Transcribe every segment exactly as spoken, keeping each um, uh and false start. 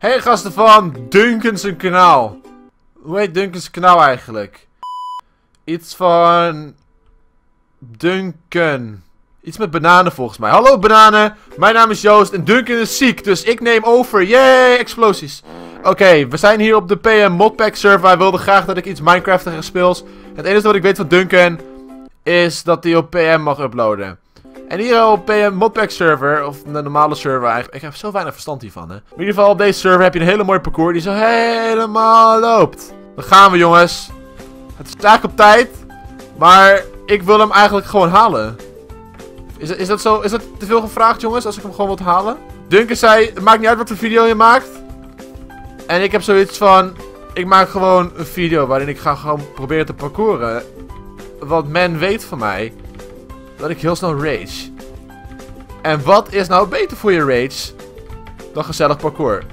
Hey gasten van Duncan's kanaal. Hoe heet Duncan's kanaal eigenlijk? Iets van... Duncan. Iets met bananen volgens mij. Hallo bananen, mijn naam is Joost en Duncan is ziek, dus ik neem over. Yay, explosies. Oké, okay, we zijn hier op de P M Modpack server. Hij wilde graag dat ik iets Minecraftiger speel. Het enige wat ik weet van Duncan is dat hij op P M mag uploaden. En hier op P M Modpack server, of de normale server eigenlijk. Ik heb zo weinig verstand hiervan, hè. In ieder geval op deze server heb je een hele mooie parcours die zo helemaal loopt. Dan gaan we, jongens. Het is eigenlijk op tijd, maar ik wil hem eigenlijk gewoon halen. Is, is dat zo? Is dat te veel gevraagd, jongens, als ik hem gewoon wil halen? Duncan zei, het maakt niet uit wat voor video je maakt. En ik heb zoiets van, ik maak gewoon een video waarin ik ga gewoon proberen te parcouren. Want men weet van mij dat ik heel snel rage. En wat is nou beter voor je rage dan gezellig parcours?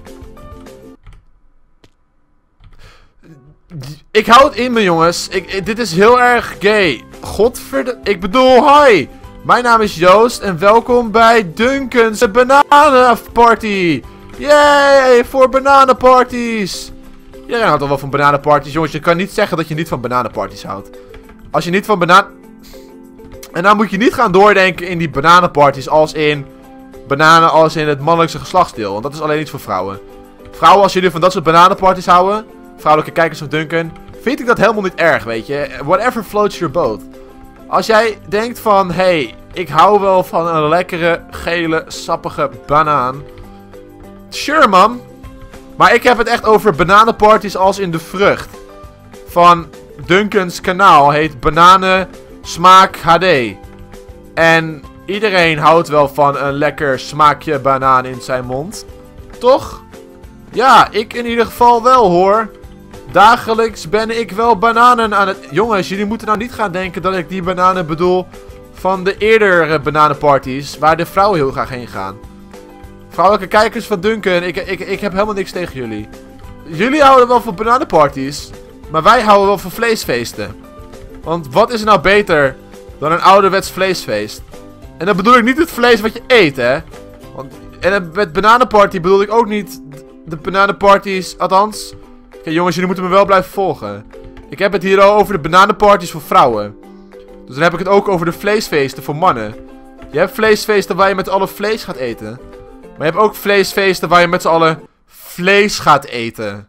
Ik hou het in me, jongens. Ik, ik, dit is heel erg gay. Godverde... Ik bedoel, hi. Mijn naam is Joost en welkom bij Duncan's bananenparty. Yay, voor bananenparties. Iedereen houdt al wel van bananenparties, jongens. Je kan niet zeggen dat je niet van bananenparties houdt. Als je niet van banaan... En dan moet je niet gaan doordenken in die bananenparties als in... Bananen als in het mannelijkse geslachtsdeel. Want dat is alleen iets voor vrouwen. Vrouwen, als jullie van dat soort bananenparties houden... Vrouwelijke kijkers van Duncan... Vind ik dat helemaal niet erg, weet je. Whatever floats your boat. Als jij denkt van... Hey, ik hou wel van een lekkere, gele, sappige banaan. Sure, man. Maar ik heb het echt over bananenparties als in de vrucht. Van Duncan's kanaal heet Bananen Smaak H D. En iedereen houdt wel van een lekker smaakje banaan in zijn mond. Toch? Ja, ik in ieder geval wel, hoor. Dagelijks ben ik wel bananen aan het... Jongens, jullie moeten nou niet gaan denken dat ik die bananen bedoel van de eerdere bananenparties, waar de vrouwen heel graag heen gaan. Vrouwelijke kijkers van Duncan, ik, ik, ik heb helemaal niks tegen jullie. Jullie houden wel van bananenparties, maar wij houden wel van vleesfeesten. Want wat is er nou beter dan een ouderwets vleesfeest? En dan bedoel ik niet het vlees wat je eet, hè. Want, en met bananenparty bedoel ik ook niet de bananenparties, althans... Oké, jongens, jullie moeten me wel blijven volgen. Ik heb het hier al over de bananenparties voor vrouwen. Dus dan heb ik het ook over de vleesfeesten voor mannen. Je hebt vleesfeesten waar je met z'n allen vlees gaat eten. Maar je hebt ook vleesfeesten waar je met z'n allen vlees gaat eten.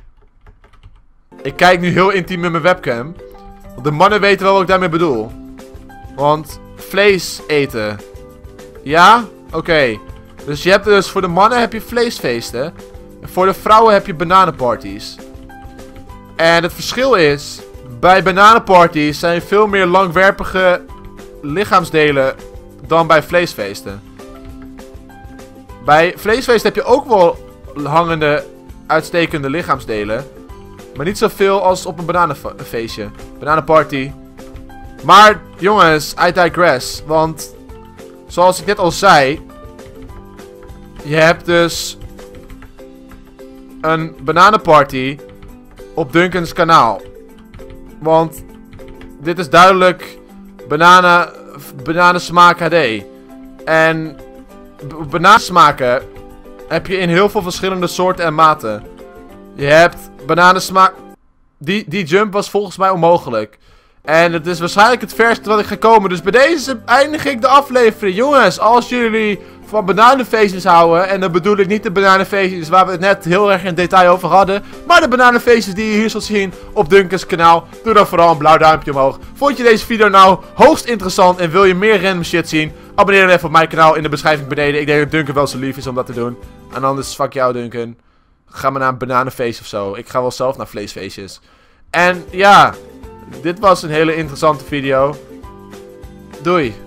Ik kijk nu heel intiem met mijn webcam. Want de mannen weten wel wat ik daarmee bedoel. Want vlees eten. Ja? Oké. Okay. Dus je hebt dus voor de mannen heb je vleesfeesten. En voor de vrouwen heb je bananenparties. En het verschil is... Bij bananenparties zijn veel meer langwerpige lichaamsdelen dan bij vleesfeesten. Bij vleesfeesten heb je ook wel hangende, uitstekende lichaamsdelen. Maar niet zoveel als op een bananenfeestje. Bananenparty. Maar jongens, I digress. Want zoals ik net al zei... Je hebt dus... een bananenparty op Duncan's kanaal. Want dit is duidelijk bananen, bananensmaak H D. En bananensmaken heb je in heel veel verschillende soorten en maten. Je hebt bananensmaak... Die, die jump was volgens mij onmogelijk. En het is waarschijnlijk het verste wat ik ga komen. Dus bij deze eindig ik de aflevering. Jongens, als jullie van bananenfeestjes houden. En dan bedoel ik niet de bananenfeestjes waar we het net heel erg in detail over hadden. Maar de bananenfeestjes die je hier zult zien op Duncan's kanaal. Doe dan vooral een blauw duimpje omhoog. Vond je deze video nou hoogst interessant en wil je meer random shit zien? Abonneer dan even op mijn kanaal in de beschrijving beneden. Ik denk dat Duncan wel zo lief is om dat te doen. En anders fuck jou, Duncan. Ga maar naar een bananenfeest of zo. Ik ga wel zelf naar vleesfeestjes. En ja, dit was een hele interessante video. Doei.